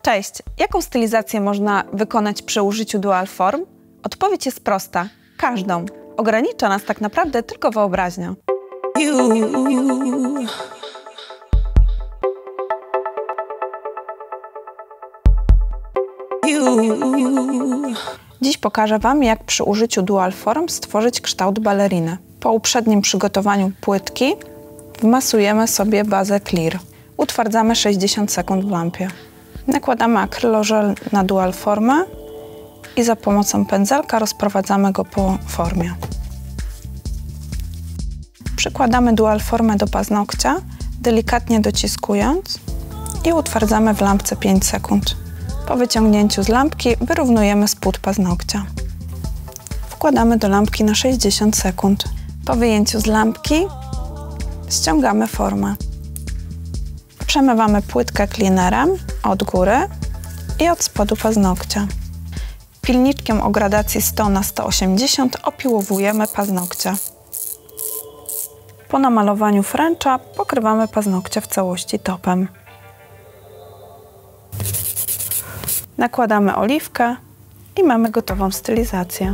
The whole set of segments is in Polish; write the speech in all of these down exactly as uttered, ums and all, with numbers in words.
Cześć! Jaką stylizację można wykonać przy użyciu dual form? Odpowiedź jest prosta. Każdą. Ogranicza nas tak naprawdę tylko wyobraźnia. You. You. Dziś pokażę Wam, jak przy użyciu dual form stworzyć kształt baleriny. Po uprzednim przygotowaniu płytki wmasujemy sobie bazę clear. Utwardzamy sześćdziesiąt sekund w lampie. Nakładamy akrylożel na dual formę i za pomocą pędzelka rozprowadzamy go po formie. Przykładamy dual formę do paznokcia, delikatnie dociskując i utwardzamy w lampce pięć sekund. Po wyciągnięciu z lampki wyrównujemy spód paznokcia. Wkładamy do lampki na sześćdziesiąt sekund. Po wyjęciu z lampki ściągamy formę. Przemywamy płytkę cleanerem od góry i od spodu paznokcia. Pilniczkiem o gradacji sto na sto osiemdziesiąt opiłowujemy paznokcie. Po namalowaniu fręcza pokrywamy paznokcie w całości topem. Nakładamy oliwkę i mamy gotową stylizację.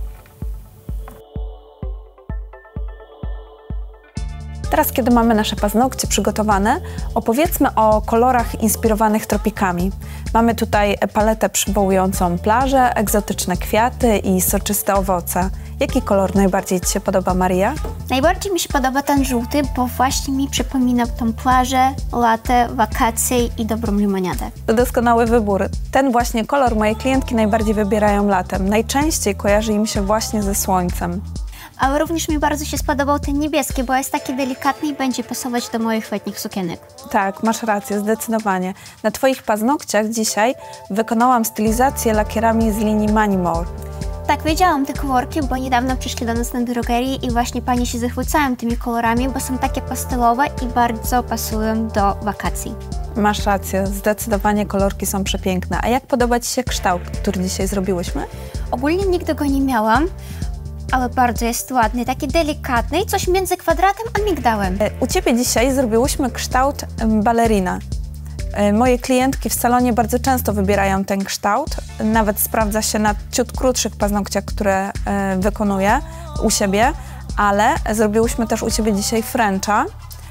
Teraz, kiedy mamy nasze paznokcie przygotowane, opowiedzmy o kolorach inspirowanych tropikami. Mamy tutaj paletę przywołującą plażę, egzotyczne kwiaty i soczyste owoce. Jaki kolor najbardziej Ci się podoba, Maria? Najbardziej mi się podoba ten żółty, bo właśnie mi przypomina tą plażę, latę, wakacje i dobrą limoniadę. To doskonały wybór. Ten właśnie kolor moje klientki najbardziej wybierają latem. Najczęściej kojarzy im się właśnie ze słońcem. Ale również mi bardzo się spodobał ten niebieski, bo jest taki delikatny i będzie pasować do moich letnich sukienek. Tak, masz rację, zdecydowanie. Na Twoich paznokciach dzisiaj wykonałam stylizację lakierami z linii Manimore. Tak, wiedziałam te kolorki, bo niedawno przyszli do nas na drogerii i właśnie pani się zachwycają tymi kolorami, bo są takie pastelowe i bardzo pasują do wakacji. Masz rację, zdecydowanie kolorki są przepiękne. A jak podoba Ci się kształt, który dzisiaj zrobiłyśmy? Ogólnie nigdy go nie miałam, ale bardzo jest ładny, taki delikatny i coś między kwadratem a migdałem. U Ciebie dzisiaj zrobiłyśmy kształt balerina. Moje klientki w salonie bardzo często wybierają ten kształt, nawet sprawdza się na ciut krótszych paznokciach, które wykonuję u siebie, ale zrobiłyśmy też u Ciebie dzisiaj fręcza,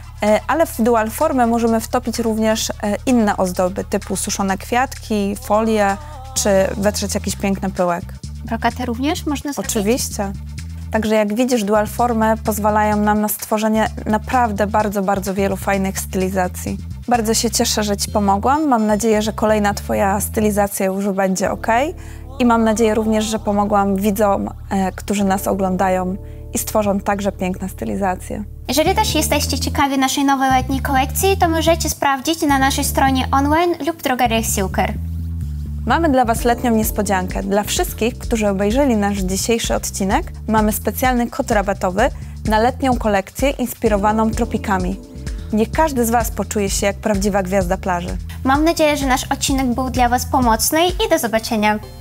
ale w dual formę możemy wtopić również inne ozdoby, typu suszone kwiatki, folię, czy wetrzeć jakiś piękny pyłek. Brokatę również można zrobić? Oczywiście. Także jak widzisz, dual formy pozwalają nam na stworzenie naprawdę bardzo, bardzo wielu fajnych stylizacji. Bardzo się cieszę, że Ci pomogłam. Mam nadzieję, że kolejna Twoja stylizacja już będzie ok. I mam nadzieję również, że pomogłam widzom, e, którzy nas oglądają i stworzą także piękne stylizacje. Jeżeli też jesteście ciekawi naszej nowej letniej kolekcji, to możecie sprawdzić na naszej stronie online lub w drogeriach Silker. Mamy dla Was letnią niespodziankę. Dla wszystkich, którzy obejrzeli nasz dzisiejszy odcinek, mamy specjalny kod rabatowy na letnią kolekcję inspirowaną tropikami. Niech każdy z Was poczuje się jak prawdziwa gwiazda plaży. Mam nadzieję, że nasz odcinek był dla Was pomocny i do zobaczenia.